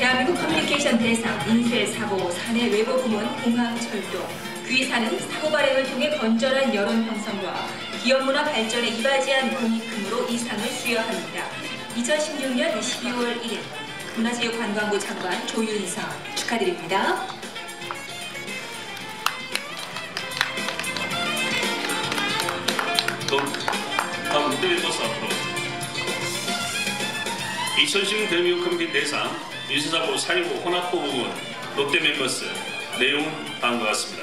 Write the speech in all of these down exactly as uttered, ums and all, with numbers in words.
대한민국 커뮤니케이션 대상 인쇄사고 사내 외부 부문 공항철도 귀사는 사고 발행을 통해 건전한 여론 형성과 기업 문화 발전에 이바지한 공익금으로 이 상을 수여합니다. 이천십육 년 십이월 일일 문화체육관광부 장관 조윤선 축하드립니다. 다음 롯데멤버스 앞으로 이천십육 대한민국 커뮤니케이션 대상 인쇄사고 사이버 혼합부 부문 롯데멤버스 내용은 다음과 같습니다.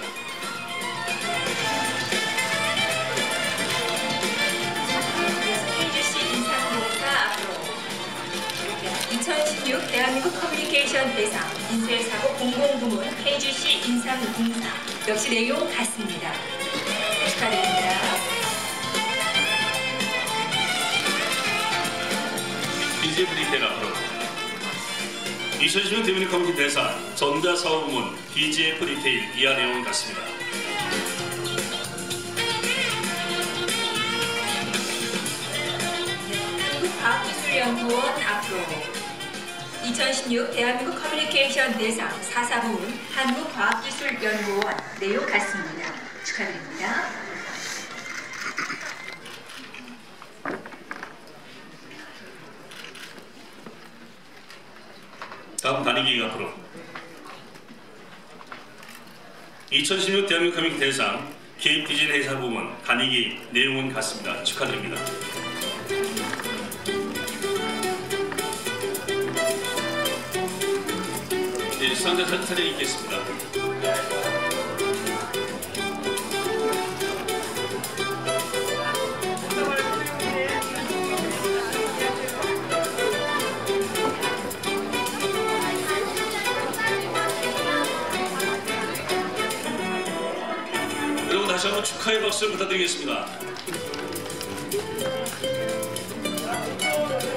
이천십육 대한민국 커뮤니케이션 대상 인쇄사고 공공부문 케이지씨 인상공사 역시 내용 같습니다. 축하드립니다. 디제이 브리테일 앞으로 이천십육 대한민국 커뮤니케이션 대상 전자사업부문 디제이 브리테일 이하 내용은 같습니다. 한국과학기술연구원 앞으로 이천십육 대한민국 커뮤니케이션 대상 사사부문 한국과학기술연구원 내용 같습니다. 축하드립니다. 다음 단위기획 앞으로 이천십육 대한민국 커뮤니케이션 대상 기획 디자인 회사 부문 단위기획 내용은 같습니다. 축하드립니다. 네, 수상자 사진 있겠습니다. 여러분 다시 한번 축하의 박수를 부탁드리겠습니다.